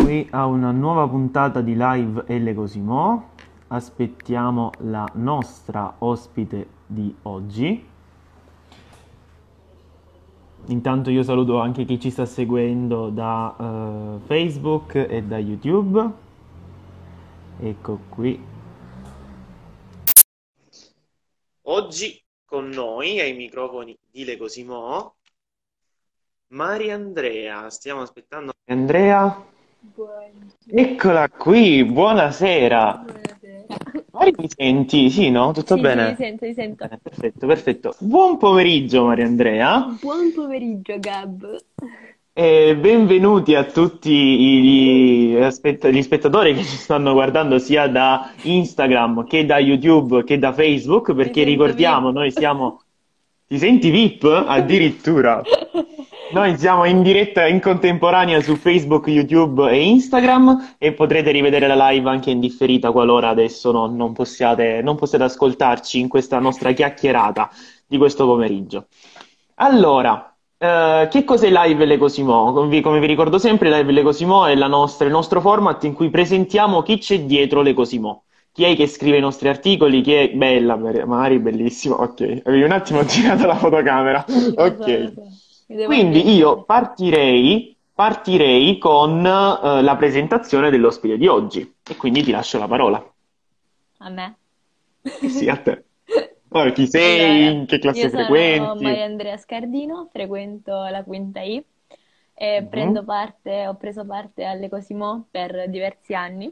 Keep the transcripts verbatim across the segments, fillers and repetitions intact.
qui a una nuova puntata di Live Elle Cosimo. Aspettiamo la nostra ospite di oggi. Intanto io saluto anche chi ci sta seguendo da eh, Facebook e da YouTube. Ecco qui. Oggi con noi ai microfoni di Le Cosimo Mariandrea. Stiamo aspettando Andrea. Buongiorno. Eccola qui, buonasera. Buonasera. Mari, mi senti? Sì, no? Tutto Sì, sì, mi bene? sento, mi sento. Bene, perfetto, perfetto. Buon pomeriggio, Mariandrea. Buon pomeriggio, Gab. E benvenuti a tutti gli, aspett- gli spettatori che ci stanno guardando sia da Instagram che da YouTube che da Facebook, Mi perché sento ricordiamo, V I P. noi siamo... Ti senti V I P? Addirittura. Noi siamo in diretta in contemporanea su Facebook, YouTube e Instagram e potrete rivedere la live anche in differita qualora adesso no- non possiate, non possiate ascoltarci in questa nostra chiacchierata di questo pomeriggio. Allora, eh, che cos'è Live Le Cosimo? Come vi, come vi ricordo sempre, Live Le Cosimo è la nostra- il nostro format in cui presentiamo chi c'è dietro Le Cosimo. Chi è che scrive i nostri articoli? Chi è bella, Mari, bellissimo. Ok, avevi un attimo girato la fotocamera. Lo so, Ok. lo so. Mi devo Quindi io ambientare. partirei, partirei con eh, la presentazione dell'ospite di oggi e quindi ti lascio la parola. A me? Eh sì, a te. Allora, chi sei? Allora, In che io classe sono frequenti? Maria Andrea Scardino, frequento la quinta I e prendo Mhm. parte, ho preso parte alle Cosimo per diversi anni.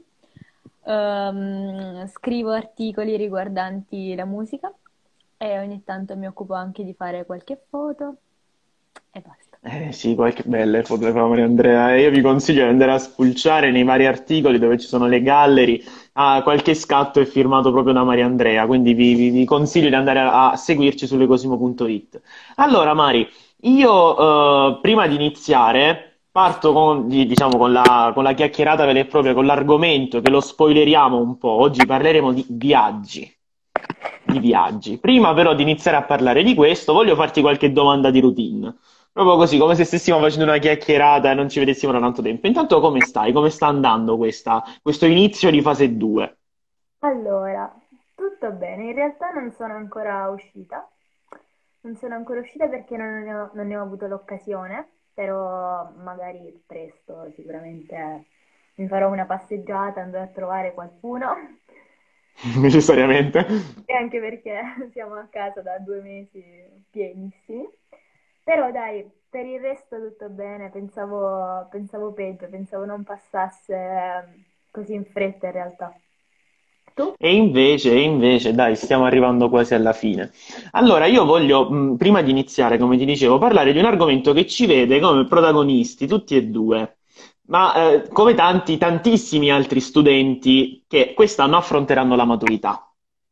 Ehm, scrivo articoli riguardanti la musica e ogni tanto mi occupo anche di fare qualche foto e basta. Eh sì, qualche belle foto le fa Maria Andrea. E io vi consiglio di andare a spulciare nei vari articoli dove ci sono le gallery. Ah, qualche scatto è firmato proprio da Maria Andrea, quindi vi, vi- vi consiglio di andare a, a seguirci su lecosimo punto it. Allora, Mari, io eh, prima di iniziare parto con, di- diciamo, con la, con la chiacchierata vera e propria, con l'argomento che lo spoileriamo un po'. Oggi parleremo di viaggi. Di viaggi. Prima però di iniziare a parlare di questo, voglio farti qualche domanda di routine. Proprio così, come se stessimo facendo una chiacchierata e non ci vedessimo da tanto tempo. Intanto come stai? Come sta andando questa- questo inizio di fase due? Allora, tutto bene, in realtà non sono ancora uscita, non sono ancora uscita perché non ne ho, non ne ho avuto l'occasione, però magari presto sicuramente mi farò una passeggiata, andrò a trovare qualcuno, Necessariamente. e anche perché siamo a casa da due mesi pienissimi. Però dai, per il resto tutto bene, pensavo, pensavo peggio, pensavo non passasse eh, così in fretta in realtà. Tu? E invece, e invece, dai, stiamo arrivando quasi alla fine. Allora, io voglio, mh, prima di iniziare, come ti dicevo, parlare di un argomento che ci vede come protagonisti, tutti e due, ma eh, come tanti, tantissimi altri studenti che quest'anno affronteranno la maturità.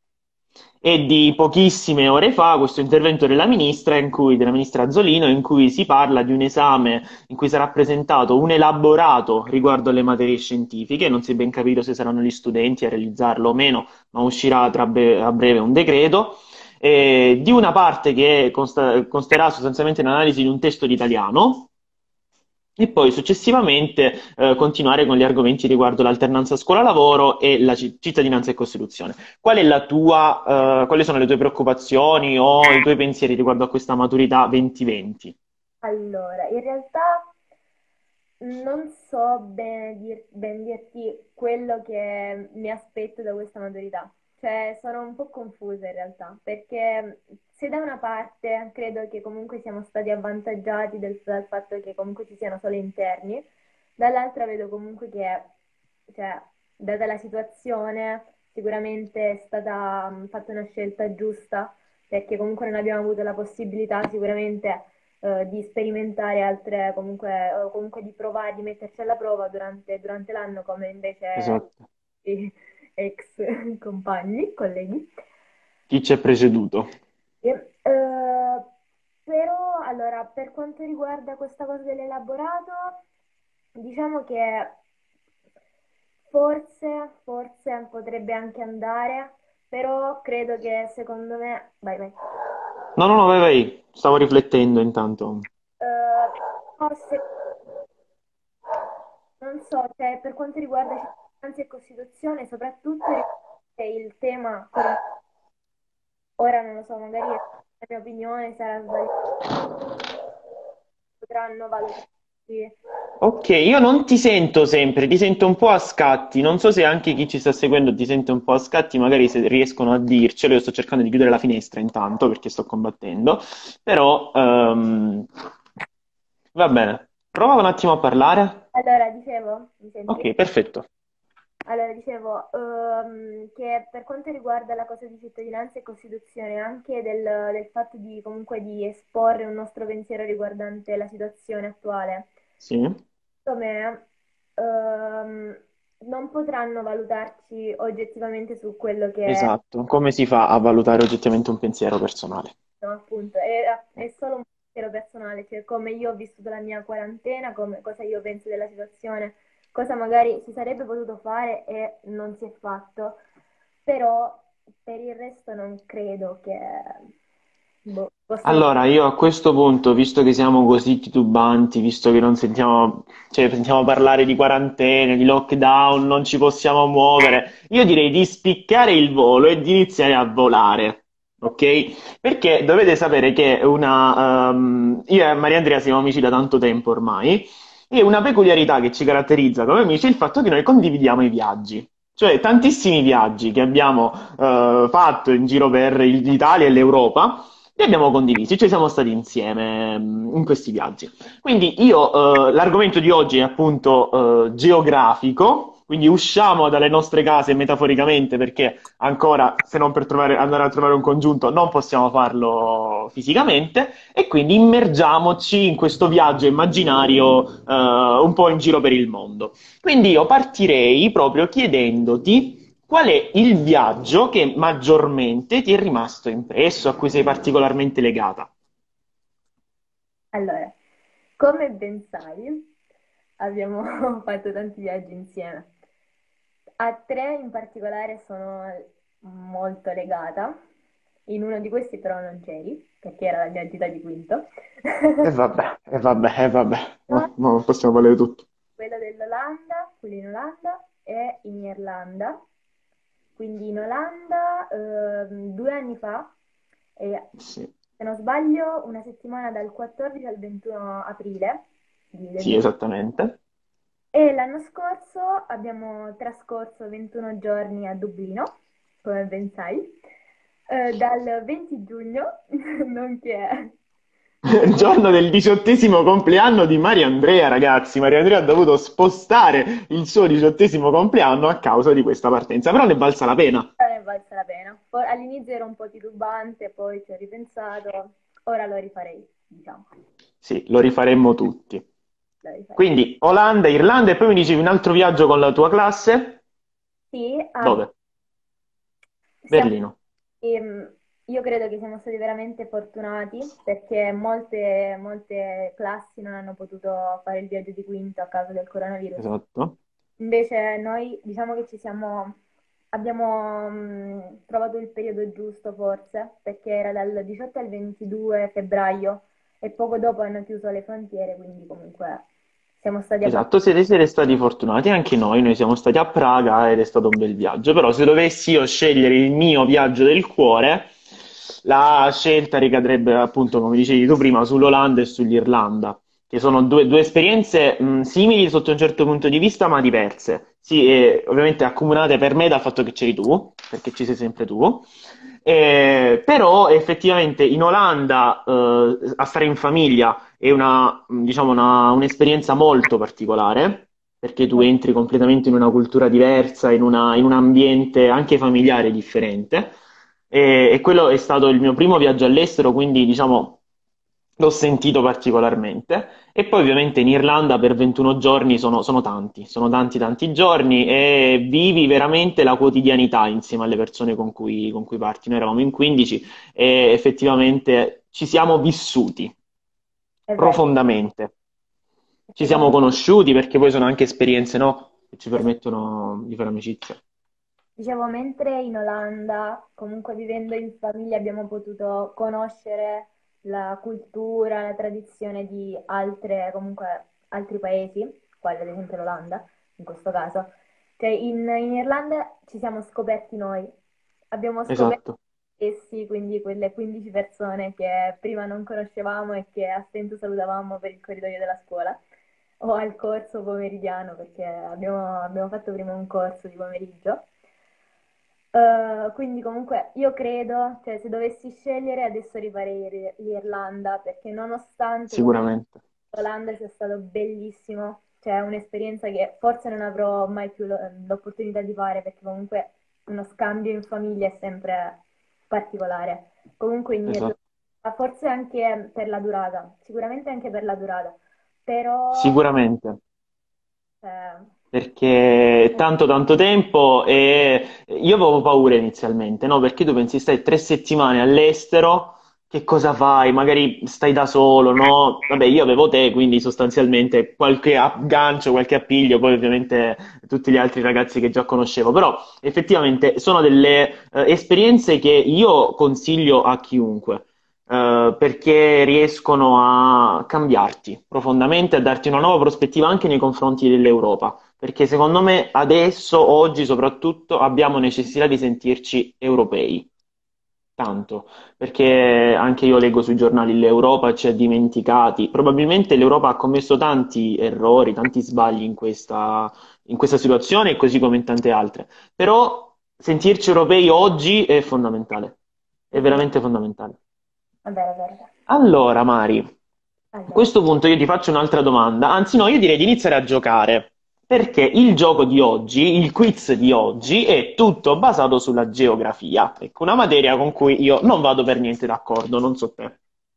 E di pochissime ore fa questo intervento della ministra, in cui, della ministra Azzolino, in cui si parla di un esame in cui sarà presentato un elaborato riguardo alle materie scientifiche. Non si è ben capito se saranno gli studenti a realizzarlo o meno, ma uscirà tra bre- a breve un decreto. Eh, di una parte che consta- consterà sostanzialmente l'analisi di un testo di italiano, e poi successivamente eh, continuare con gli argomenti riguardo l'alternanza scuola-lavoro e la ci- cittadinanza e Costituzione. Qual è la tua, eh, quali sono le tue preoccupazioni o i tuoi pensieri riguardo a questa maturità duemilaventi? Allora, in realtà non so bene dir- ben dirti quello che mi aspetto da questa maturità, cioè sono un po' confusa in realtà, perché se da una parte credo che comunque siamo stati avvantaggiati del, dal fatto che comunque ci siano solo interni, dall'altra vedo comunque che, cioè, data la situazione, sicuramente è stata mh, fatta una scelta giusta, perché comunque non abbiamo avuto la possibilità sicuramente eh, di sperimentare altre, comunque, o comunque di provare, di metterci alla prova durante, durante l'anno, come invece Esatto. i ex compagni, colleghi. Chi ci è preceduto? E, eh, però, allora, per quanto riguarda questa cosa dell'elaborato, diciamo che forse, forse potrebbe anche andare, però credo che secondo me... Vai, vai. No, no, no, vai, vai. Stavo riflettendo intanto. Eh, forse non so, cioè, per quanto riguarda cittadinanza e Costituzione, soprattutto il tema, ora non lo so, magari la mia opinione sarà sbagliata, potranno valutarsi. Ok, io non ti sento sempre, ti sento un po' a scatti. Non so se anche chi ci sta seguendo ti sente un po' a scatti, magari se riescono a dircelo. Io sto cercando di chiudere la finestra intanto perché sto combattendo. Però ehm, va bene. Prova un attimo a parlare. Allora, dicevo, mi senti? Ok, perfetto. Allora, dicevo ehm, che per quanto riguarda la cosa di cittadinanza e Costituzione, anche del, del fatto di comunque di esporre un nostro pensiero riguardante la situazione attuale, Sì, secondo me ehm, non potranno valutarci oggettivamente su quello che esatto. Come si fa a valutare oggettivamente un pensiero personale? no, appunto, è, è solo un pensiero personale, cioè come io ho vissuto la mia quarantena, come, cosa io penso della situazione, cosa magari si sarebbe potuto fare e non si è fatto, però per il resto non credo che boh, possano... Allora, io a questo punto, visto che siamo così titubanti, visto che non sentiamo, cioè, sentiamo parlare di quarantene, di lockdown, non ci possiamo muovere, io direi di spiccare il volo e di iniziare a volare, ok? Perché dovete sapere che una, ehm, io e Maria Andrea siamo amici da tanto tempo ormai, e una peculiarità che ci caratterizza come amici è il fatto che noi condividiamo i viaggi. Cioè, tantissimi viaggi che abbiamo eh, fatto in giro per il- l'Italia e l'Europa li abbiamo condivisi, ci siamo stati insieme mm, in questi viaggi. Quindi io, eh, l'argomento di oggi è appunto eh, geografico, quindi usciamo dalle nostre case metaforicamente perché ancora, se non per trovare- andare a trovare un congiunto, non possiamo farlo fisicamente e quindi immergiamoci in questo viaggio immaginario eh, un po' in giro per il mondo. Quindi io partirei proprio chiedendoti qual è il viaggio che maggiormente ti è rimasto impresso, a cui sei particolarmente legata? Allora, come ben sai, abbiamo fatto tanti viaggi insieme. A tre in particolare sono molto legata. In uno di questi però non c'eri, perché era la mia gita di quinto. E vabbè, e vabbè, e vabbè, no, no, possiamo valere tutto. Quello dell'Olanda, quello in Olanda e in Irlanda. Quindi in Olanda ehm, due anni fa, e Sì, se non sbaglio una settimana dal quattordici al ventuno aprile di- del sì, esattamente. E l'anno scorso abbiamo trascorso ventuno giorni a Dublino, come ben sai, eh, dal venti giugno, nonché Il il giorno del diciottesimo compleanno di Maria Andrea, ragazzi. Maria Andrea ha dovuto spostare il suo diciottesimo compleanno a causa di questa partenza, però ne è valsa la pena. ne è valsa la pena. Poi all'inizio ero un po' titubante, poi ci ho ripensato, ora lo rifarei, diciamo, Sì, lo rifaremmo tutti. lo rifarei. Quindi Olanda, Irlanda e poi mi dicevi un altro viaggio con la tua classe? Sì, ah, Dove? siamo Berlino. Ehm, io credo che siamo stati veramente fortunati perché molte, molte classi non hanno potuto fare il viaggio di quinto a causa del coronavirus. Esatto. Invece noi diciamo che ci siamo, abbiamo mh, trovato il periodo giusto forse perché era dal diciotto al ventidue febbraio e poco dopo hanno chiuso le frontiere, quindi comunque siamo stati abbastanza... Esatto, siete, siete stati fortunati, anche noi, noi siamo stati a Praga ed è stato un bel viaggio, però se dovessi io scegliere il mio viaggio del cuore, la scelta ricadrebbe appunto, come dicevi tu prima, sull'Olanda e sull'Irlanda, che sono due, due esperienze mh, simili sotto un certo punto di vista, ma diverse. Sì, e ovviamente accomunate per me dal fatto che c'eri tu, perché ci sei sempre tu. Eh, però effettivamente in Olanda eh, a stare in famiglia è una, diciamo, una- un'esperienza molto particolare, perché tu entri completamente in una cultura diversa, in una- in un ambiente anche familiare differente. E, e quello è stato il mio primo viaggio all'estero, quindi diciamo l'ho sentito particolarmente. E poi ovviamente in Irlanda per ventuno giorni sono, sono tanti, sono tanti tanti giorni e vivi veramente la quotidianità insieme alle persone con cui, con cui parti. Noi eravamo in quindici e effettivamente ci siamo vissuti È vero, profondamente. Ci siamo effettivamente. conosciuti perché poi sono anche esperienze, no, che ci permettono di fare amicizia. Dicevo, mentre in Olanda, comunque vivendo in famiglia, abbiamo potuto conoscere la cultura, la tradizione di altre, comunque, altri paesi, quale ad esempio l'Olanda, in questo caso. Cioè in, in Irlanda ci siamo scoperti noi, abbiamo scoperto Esatto, essi, quindi quelle quindici persone che prima non conoscevamo e che a stento salutavamo per il corridoio della scuola o al corso pomeridiano, perché abbiamo, abbiamo fatto prima un corso di pomeriggio. Eh, quindi comunque io credo, cioè se dovessi scegliere adesso rifarei l'Ir- l'Irlanda, perché nonostante comunque sicuramente. l'Olanda sia stato bellissimo, cioè un'esperienza che forse non avrò mai più lo- l'opportunità di fare, perché comunque uno scambio in famiglia è sempre particolare. Comunque in Irlanda, Esatto. forse anche per la durata, sicuramente anche per la durata, però Sicuramente. eh, Perché è tanto tanto tempo e io avevo paura inizialmente, no? Perché tu pensi stai tre settimane all'estero, che cosa fai? Magari stai da solo, no? Vabbè, io avevo te, quindi sostanzialmente qualche aggancio, qualche appiglio, poi ovviamente tutti gli altri ragazzi che già conoscevo, però effettivamente sono delle eh, esperienze che io consiglio a chiunque. Eh, perché riescono a cambiarti profondamente, a darti una nuova prospettiva anche nei confronti dell'Europa perché secondo me adesso, oggi soprattutto, abbiamo necessità di sentirci europei, tanto, perché anche io leggo sui giornali l'Europa ci ha dimenticati, probabilmente l'Europa ha commesso tanti errori, tanti sbagli in questa, in questa situazione, così come in tante altre, però sentirci europei oggi è fondamentale, è sì, sì, veramente fondamentale. è vero, è vero. Allora, Mari, a Allora, questo punto io ti faccio un'altra domanda, anzi no, io direi di iniziare a giocare, perché il gioco di oggi, il quiz di oggi, è tutto basato sulla geografia, ecco, una materia con cui io non vado per niente d'accordo, non so te.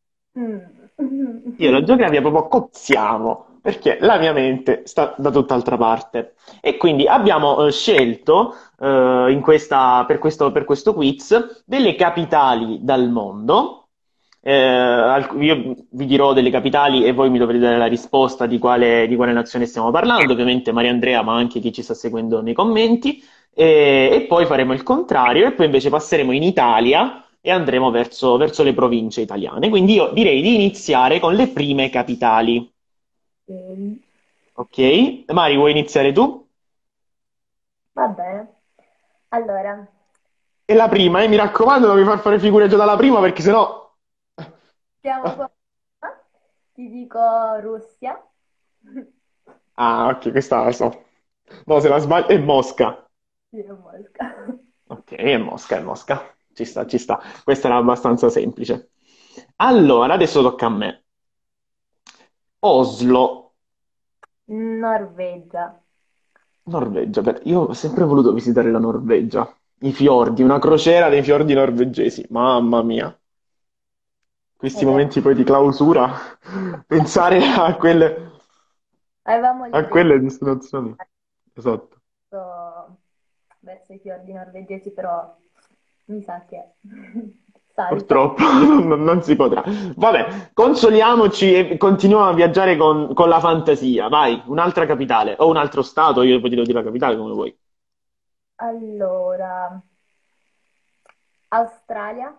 Io e la mm. geografia proprio cozziamo, perché la mia mente sta da tutt'altra parte. E quindi abbiamo eh, scelto eh, in questa- per questo, per questo quiz delle capitali dal mondo. Eh, alc- io vi dirò delle capitali e voi mi dovrete dare la risposta di quale, di quale nazione stiamo parlando, ovviamente Maria Andrea, ma anche chi ci sta seguendo nei commenti. E, e poi faremo il contrario, e poi invece passeremo in Italia e andremo verso, verso le province italiane. Quindi io direi di iniziare con le prime capitali. Ok, Ok? Mari, vuoi iniziare tu? va bene. Allora, E la prima, eh, mi raccomando, non mi far fare figure già dalla prima perché sennò... siamo qua. Ti dico Russia. Ah, ok, questa la so. No, se la sbaglio è Mosca. Sì, è Mosca. Ok, è Mosca, è Mosca. Ci sta, ci sta. Questa era abbastanza semplice. Allora, adesso tocca a me. Oslo, Norvegia. Norvegia. per- Io ho sempre voluto visitare la Norvegia. I fiordi, una crociera dei fiordi norvegesi. Mamma mia. È Questi vero. momenti poi di clausura, pensare a quelle, Avevamo a l'idea quelle destinazioni. Esatto. verso verso i fiordi norvegesi, però mi sa che salta. Purtroppo non, non si potrà. Vabbè, consoliamoci e continuiamo a viaggiare con, con la fantasia. Vai, un'altra capitale o un altro stato, io poi ti devo dire la capitale come vuoi. Allora, Australia.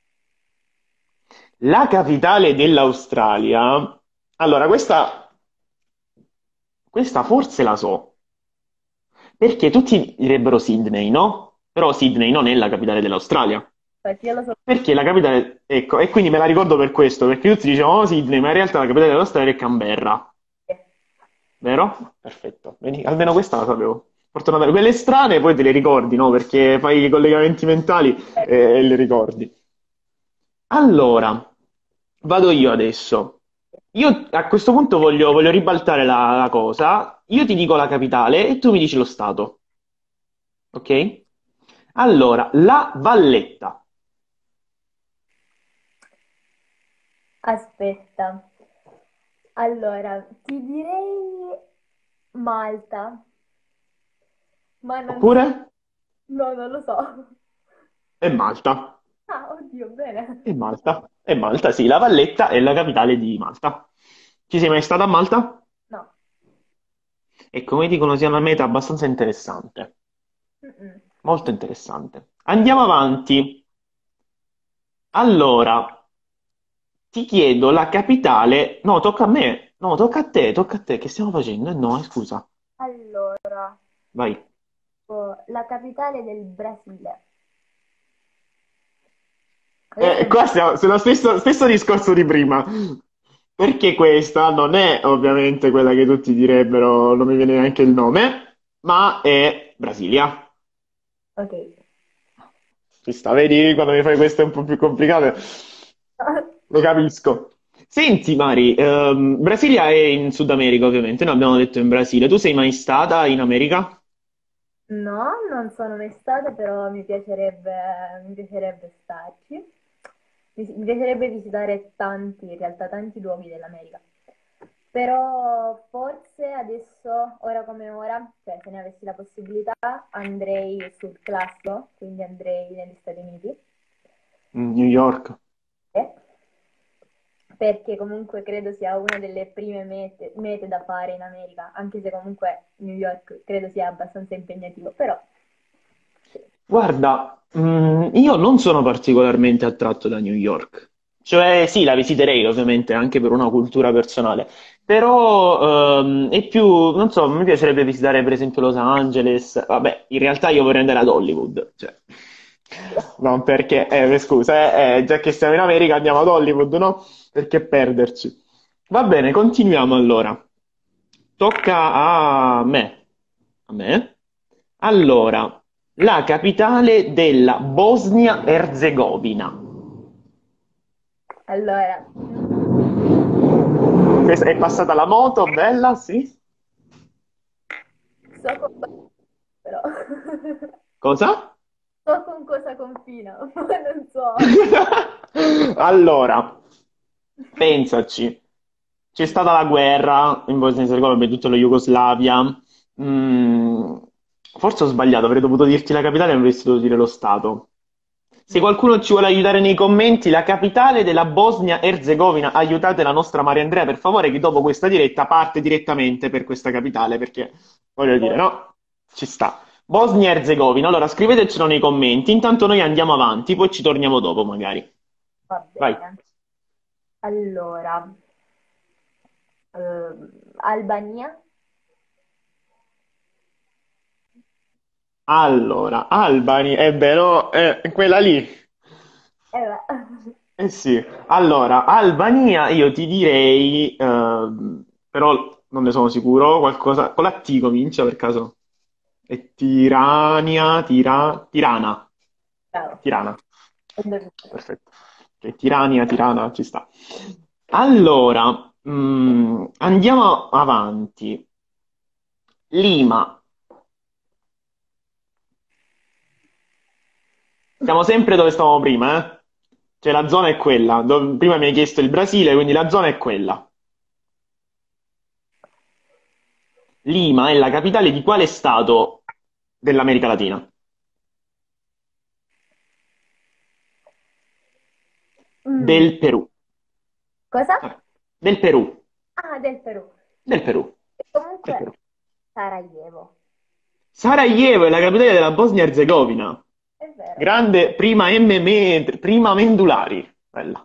La capitale dell'Australia. Allora, questa, questa forse la so, perché tutti direbbero Sydney, no? Però Sydney non è la capitale dell'Australia. Infatti io lo so. Perché la capitale, ecco, e quindi me la ricordo per questo, perché tutti dicevano oh, Sydney, ma in realtà la capitale dell'Australia è Canberra, vero? Perfetto, vedi, almeno questa la sapevo. Fortunatamente, quelle strane poi te le ricordi, no? Perché fai i collegamenti mentali e, e le ricordi. Allora, vado io adesso. Io a questo punto voglio, voglio ribaltare la, la cosa. Io ti dico la capitale e tu mi dici lo stato, ok? Allora, La Valletta. Aspetta. Allora, ti direi Malta, ma non so. Oppure? No, non lo so. È Malta. Ah, oddio, bene. È Malta. È Malta, sì, La Valletta è la capitale di Malta. Ci sei mai stata a Malta? No. E come dicono sia una meta abbastanza interessante. Mm-mm. Molto interessante. Andiamo avanti. Allora, ti chiedo la capitale. No, tocca a me. No, tocca a te, tocca a te. Che stiamo facendo? Eh, no, eh, scusa. Allora, Vai. oh, la capitale del Brasile. Questo Eh, è qua siamo sullo stesso, stesso discorso di prima. Perché questa non è ovviamente quella che tutti direbbero, non mi viene neanche il nome, ma è Brasilia. ok. Ci sta, vedi quando mi fai queste un po' più complicate? Lo capisco. Senti, Mari, ehm, Brasilia è in Sud America, ovviamente, noi abbiamo detto in Brasile. Tu sei mai stata in America? No, non sono mai stata, però mi piacerebbe, mi piacerebbe starci. Mi, mi piacerebbe visitare tanti, in realtà, tanti luoghi dell'America. Però forse adesso, ora come ora, cioè se ne avessi la possibilità, andrei sul classico, quindi andrei negli Stati Uniti. Mm, New York. Eh, Perché comunque credo sia una delle prime mete, mete da fare in America, anche se comunque New York credo sia abbastanza impegnativo, però sì. Guarda, mm, io non sono particolarmente attratto da New York. Cioè, sì, la visiterei ovviamente anche per una cultura personale, però ehm, è più, non so, mi piacerebbe visitare per esempio Los Angeles. Vabbè, in realtà io vorrei andare ad Hollywood, cioè, non perché, eh, scusa, eh, eh, già che siamo in America andiamo ad Hollywood, no? Perché perderci? Va bene, continuiamo allora. Tocca a me. A me? Allora, la capitale della Bosnia-Erzegovina. Allora, Questa- È passata la moto, bella, sì. so con cosa, però. Cosa? So con cosa confina, ma non so. Allora, pensaci. C'è stata la guerra in Bosnia-Erzegovina, e tutta la Jugoslavia. Mm, forse ho sbagliato, avrei dovuto dirti la capitale e avresti dovuto dire lo stato. Se qualcuno ci vuole aiutare nei commenti, la capitale della Bosnia-Erzegovina, aiutate la nostra Maria Andrea, per favore, che dopo questa diretta parte direttamente per questa capitale, perché voglio dire, no? Ci sta. Bosnia-Erzegovina, allora scrivetecelo nei commenti, intanto noi andiamo avanti, poi ci torniamo dopo magari. Va Vai. bene. Allora, ehm, Albania? Allora, Albany, eh beh, no, eh, quella lì. Eh, beh. Eh sì, allora, Albania io ti direi, ehm, però non ne sono sicuro, qualcosa, con la T comincia per caso. È Tirania, Tira, Tirana, Bravo. Tirana, Ho indovinato. perfetto. Ok, Tirania, Tirana, ci sta. Allora, mm, andiamo avanti. Lima, siamo sempre dove stavamo prima, eh? Cioè la zona è quella. Dove- prima mi hai chiesto il Brasile, quindi la zona è quella. Lima è la capitale di quale stato dell'America Latina? Mm, Del Perù. cosa? Eh, Del Perù. Ah, del Perù. Del Perù. E Del comunque Perù. Sarajevo. Sarajevo è la capitale della Bosnia-Erzegovina. È vero. Grande prima M M, prima Mendulari. Bella.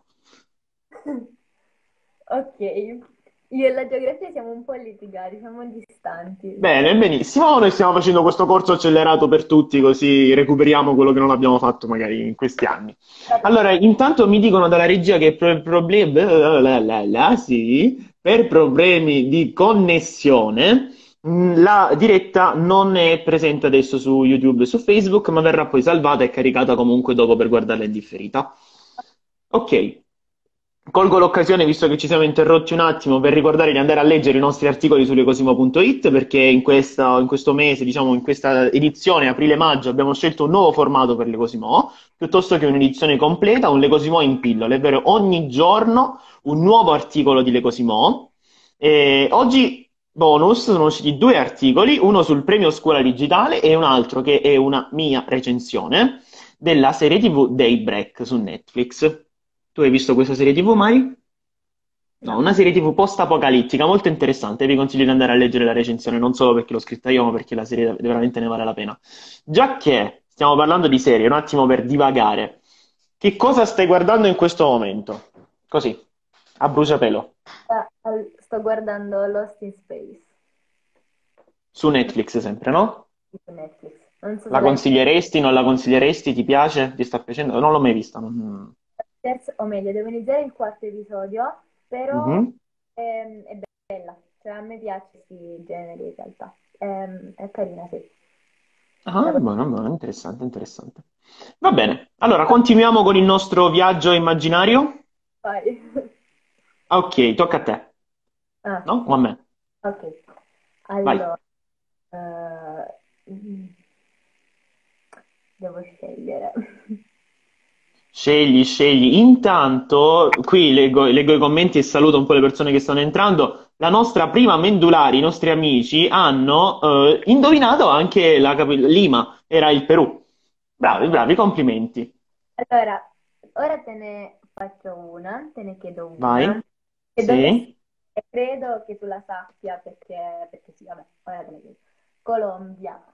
Ok, io e la geografia siamo un po' litigati, siamo distanti. Bene, benissimo. Noi stiamo facendo questo corso accelerato per tutti, così recuperiamo quello che non abbiamo fatto magari in questi anni. Allora, intanto mi dicono dalla regia che per problemi, sì, per problemi di connessione, mh, la diretta non è presente adesso su YouTube e su Facebook, ma verrà poi salvata e caricata comunque dopo per guardarla in differita. Ok. Colgo l'occasione, visto che ci siamo interrotti un attimo, per ricordare di andare a leggere i nostri articoli su lecosimo punto it, perché in questa- in questo mese, diciamo in questa edizione aprile-maggio, abbiamo scelto un nuovo formato per Lecosimo, piuttosto che un'edizione completa, un Lecosimo in pillole, ovvero ogni giorno un nuovo articolo di Lecosimo. E oggi, bonus, sono usciti due articoli, uno sul premio Scuola Digitale e un altro che è una mia recensione della serie T V Daybreak su Netflix. Tu hai visto questa serie T V mai? No, No. una serie T V post-apocalittica molto interessante. Vi consiglio di andare a leggere la recensione, non solo perché l'ho scritta io, ma perché la serie veramente ne vale la pena. Già che stiamo parlando di serie, un attimo per divagare, che cosa stai guardando in questo momento? Così, a bruciapelo. Eh, al- sto guardando Lost in Space Su Netflix sempre, no? su Netflix. Non so se La l'hai consiglieresti, non la consiglieresti? Ti piace? Ti sta piacendo? Non l'ho mai vista. non- terzo, o meglio, devo iniziare il quarto episodio, però Mhm. ehm, è bella, cioè a me piace questi generi in realtà. Ehm, è carina, sì. Ah, La buono, buono, interessante, interessante. Va bene, allora continuiamo con il nostro viaggio immaginario. fai. Ah, ok, tocca a te, Ah, no? O a me? ok. Vai. Allora, eh, mm, devo scegliere. Scegli, scegli. Intanto, qui leggo, leggo i commenti e saluto un po' le persone che stanno entrando. La nostra prima Mendulari, i nostri amici, hanno eh, indovinato anche la capi- Lima, era il Perù. Bravi, Ok, bravi, complimenti. allora, ora te ne faccio una, te ne chiedo una, Vai. e dovresti, Sì. e credo che tu la sappia perché, perché sì, vabbè, ora te ne chiedo. Colombia,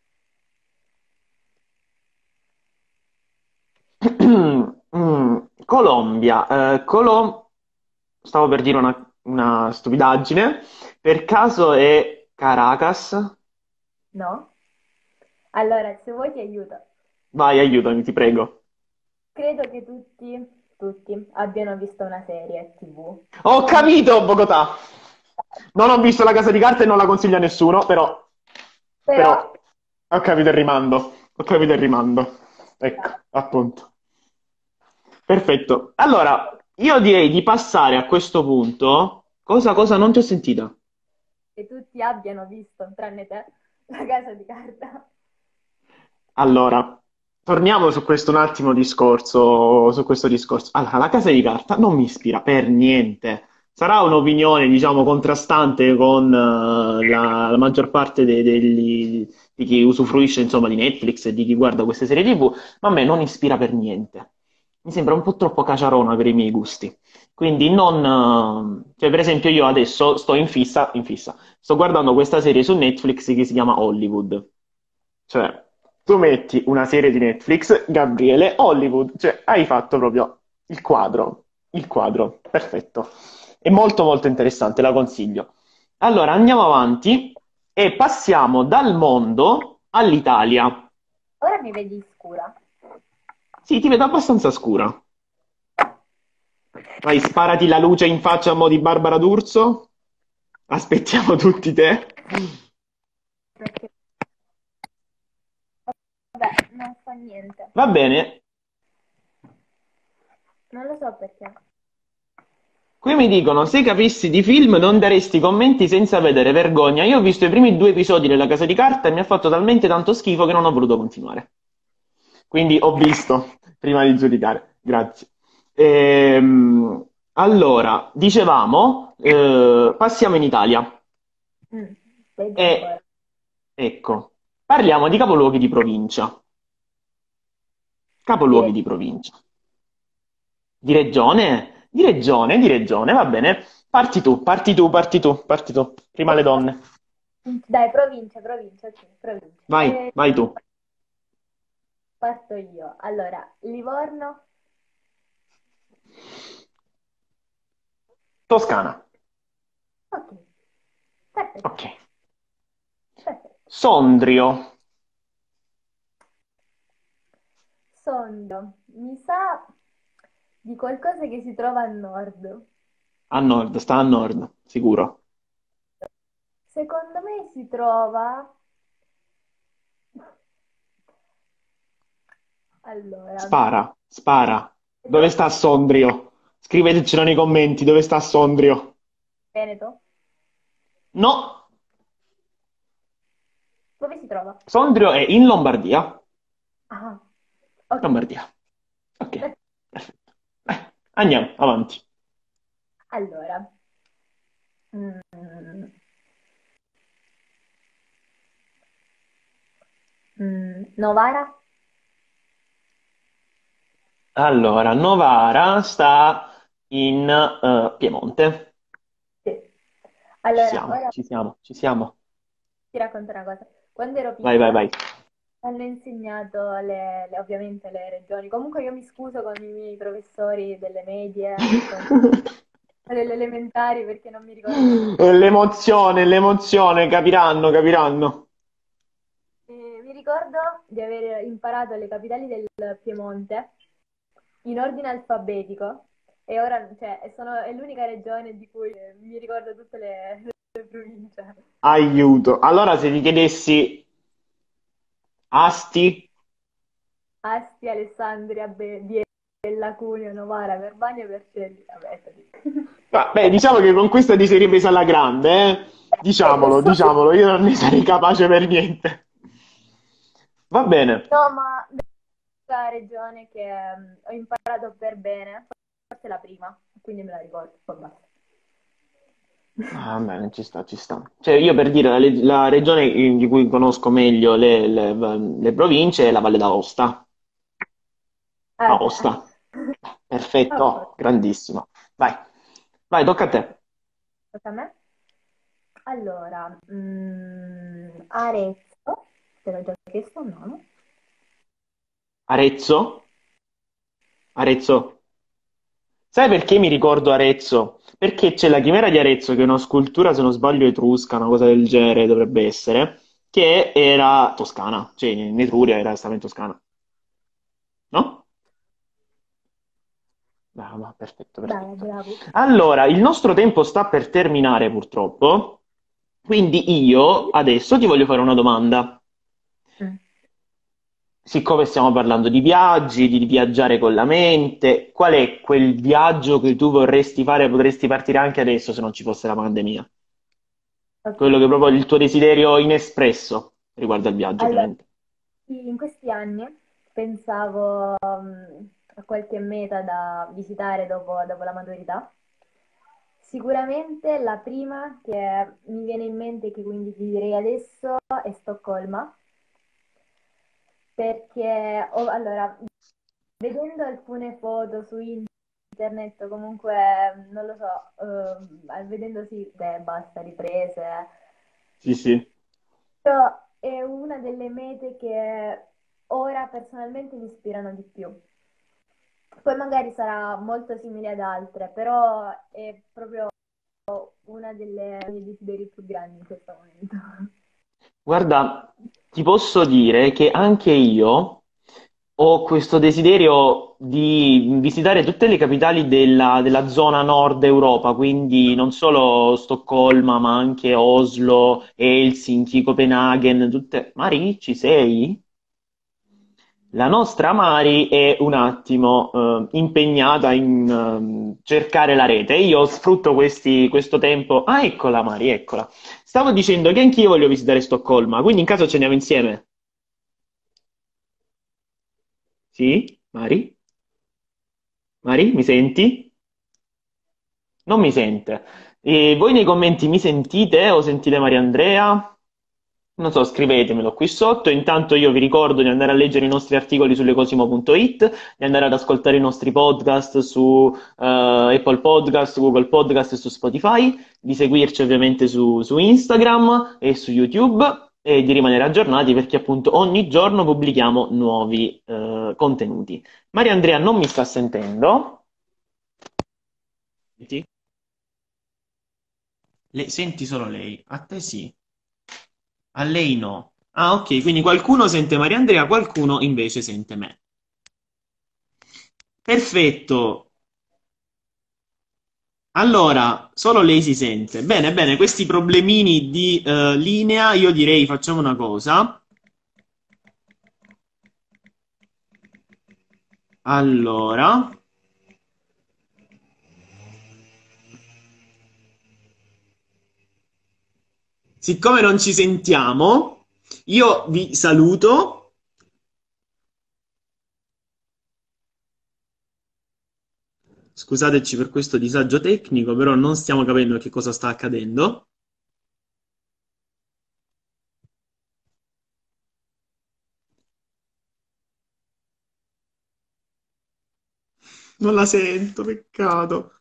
Mm, Colombia. Eh, Colo- Stavo per dire una, una stupidaggine. Per caso è Caracas? no? Allora, se vuoi ti aiuto. Vai, aiutami, ti prego. Credo che tutti, tutti abbiano visto una serie T V. Ho capito, Bogotà. Non ho visto La Casa di Carta e non la consiglio a nessuno, però, Però, però ho capito il rimando. Ho capito il rimando. Ecco, appunto. Perfetto. Allora, io direi di passare a questo punto. Cosa, cosa? Non ti ho sentita. che tutti abbiano visto, tranne te, la casa di carta. Allora, torniamo su questo un attimo discorso, su questo discorso. Allora, la Casa di Carta non mi ispira per niente. Sarà un'opinione, diciamo, contrastante con eh, la, la maggior parte dei- degli- di chi usufruisce, insomma, di Netflix e di chi guarda queste serie T V, ma a me non ispira per niente. Mi sembra un po' troppo caciarona per i miei gusti. Quindi non... eh, cioè, per esempio, io adesso sto in fissa, in fissa, sto guardando questa serie su Netflix che si chiama Hollywood. Cioè, tu metti una serie di Netflix, Gabriele, Hollywood, cioè hai fatto proprio il quadro, il quadro, perfetto. È molto molto interessante, la consiglio. Allora, andiamo avanti e passiamo dal mondo all'Italia. Ora mi vedi scura. Sì, ti vedo abbastanza scura. Vai, sparati la luce in faccia a mo' di Barbara D'Urso. Aspettiamo tutti te. Perché, vabbè, non fa niente. Va bene. Non lo so perché. Qui mi dicono, se capissi di film non daresti commenti senza vedere, vergogna. Io ho visto i primi due episodi della Casa di Carta e mi ha fatto talmente tanto schifo che non ho voluto continuare. Quindi ho visto prima di giudicare. Grazie. Ehm, allora, dicevamo, eh, passiamo in Italia. Mm, peggio ancora. E ecco, parliamo di capoluoghi di provincia. Capoluoghi Direi di provincia. Di regione? Di regione, di regione, va bene. Parti tu, parti tu, parti tu, parti tu. Prima le donne. dai, provincia, provincia, ok, provincia. Vai, E vai tu. parto io. Allora, Livorno, Toscana. ok, perfetto, Ok. perfetto. Sondrio. Sondrio, mi sa di qualcosa che si trova al nord. A nord, sta a nord, sicuro. Secondo me si trova... Allora, Spara, spara. Dove Veneto? sta Sondrio? Scrivetecelo nei commenti, dove sta Sondrio? Veneto? No, Dove si trova? Sondrio è in Lombardia. Ah, ok. Lombardia. Ok, perfetto. Eh, andiamo, avanti. Allora, mm, mm, Novara? Allora, Novara sta in eh, Piemonte. Sì. Ci Allora, siamo, ora ci siamo, ci siamo. ti racconto una cosa. Quando ero Vai, vai, piccola vai. hanno insegnato le, le- ovviamente le regioni. Comunque io mi scuso con i miei professori delle medie, con- delle elementari perché non mi ricordo più. E l'emozione, l'emozione, capiranno, capiranno. E mi ricordo di aver imparato le capitali del Piemonte in ordine alfabetico e ora, cioè, sono- è l'unica regione di cui eh, mi ricordo tutte le, le province. Aiuto. Allora, se ti chiedessi Asti, Asti, Alessandria, Be- Biella, Cuneo, Novara, Verbania, Vercelli. Vabbè, così. vabbè, diciamo che con questa ti sei ripresa alla grande, eh? Lo Diciamolo, so. diciamolo, io non ne sarei capace per niente. Va bene. No, ma la regione che mm, ho imparato per bene, forse la prima, quindi me la ricordo, poi basta. Ah, bene, ci sta, ci sta. Cioè, io per dire, la, le- la regione in- di cui conosco meglio le, le- le province è la Valle d'Aosta. Eh beh, Aosta. a Perfetto, posto. grandissimo. Vai, vai, tocca a te. Tocca a me? Allora, mm, Arezzo, te l'ho già chiesto, no? No? Arezzo? Arezzo. Sai perché mi ricordo Arezzo? Perché c'è la Chimera di Arezzo, che è una scultura, se non sbaglio, etrusca, una cosa del genere dovrebbe essere, che era toscana, cioè in Etruria era stava in Toscana, no? Ah, ma perfetto, Dai, perfetto. bravo. Allora, il nostro tempo sta per terminare purtroppo, quindi io Sì? adesso ti voglio fare una domanda. Mm. Siccome stiamo parlando di viaggi, di viaggiare con la mente, qual è quel viaggio che tu vorresti fare, potresti partire anche adesso se non ci fosse la pandemia? Ok. Quello che è proprio il tuo desiderio inespresso riguardo al viaggio, Allora, ovviamente. sì, in questi anni pensavo mm, a qualche meta da visitare dopo, dopo la maturità. Sicuramente la prima che mi viene in mente, che quindi ti direi adesso, è Stoccolma, perché ho- allora, vedendo alcune foto su internet, comunque, non lo so, eh, vedendo sì, beh, basta, riprese, Sì, sì. però è una delle mete che ora personalmente mi ispirano di più. Poi magari sarà molto simile ad altre, però è proprio una delle miei desideri più grandi in questo momento. Guarda, ti posso dire che anche io ho questo desiderio di visitare tutte le capitali della, della zona nord Europa, quindi non solo Stoccolma, ma anche Oslo, Helsinki, Copenaghen, tutte... Mari, ci sei? La nostra Mari è un attimo eh, impegnata in ehm, cercare la rete. Io sfrutto questi- questo tempo. Ah, eccola Mari, eccola. Stavo dicendo che anch'io voglio visitare Stoccolma, quindi in caso ci andiamo insieme. Sì? Mari? Mari, mi senti? Non mi sente. E voi nei commenti mi sentite o sentite Maria Andrea? Non so, scrivetemelo qui sotto. Intanto io vi ricordo di andare a leggere i nostri articoli su lecosimo punto it, di andare ad ascoltare i nostri podcast su eh, Apple Podcast, Google Podcast e su Spotify, di seguirci ovviamente su, su Instagram e su YouTube e di rimanere aggiornati perché appunto ogni giorno pubblichiamo nuovi eh, contenuti. Maria Andrea non mi sta sentendo. Senti? Le- senti solo lei, a te sì, a lei no. Ah, ok, quindi qualcuno sente Maria Andrea, qualcuno invece sente me. Perfetto. Allora, solo lei si sente. Bene, bene, questi problemini di eh, linea, io direi facciamo una cosa. Allora, siccome non ci sentiamo, io vi saluto. Scusateci per questo disagio tecnico, però non stiamo capendo che cosa sta accadendo. Non la sento, peccato.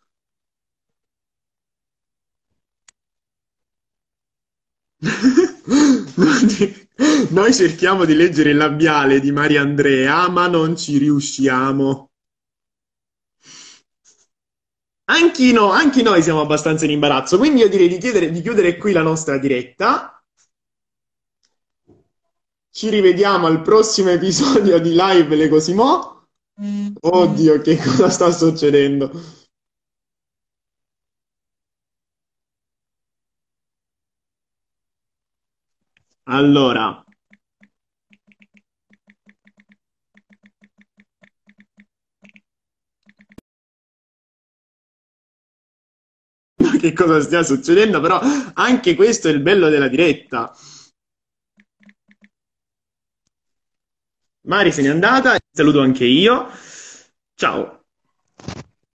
Noi cerchiamo di leggere il labiale di Maria Andrea, ma non ci riusciamo. Anche, no- anche noi siamo abbastanza in imbarazzo, quindi io direi di chiedere- di chiudere qui la nostra diretta. Ci rivediamo al prossimo episodio di Live Le Cosimo. Oddio, che cosa sta succedendo? Allora, che cosa stia succedendo? Però anche questo è il bello della diretta. Mari se n'è andata, saluto anche io. Ciao.